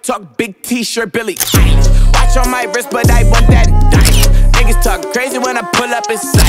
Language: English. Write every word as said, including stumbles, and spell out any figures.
talk big t-shirt, Billy Eilish. Watch on my wrist, but I want that diamond. Niggas talk crazy when I pull up in sight.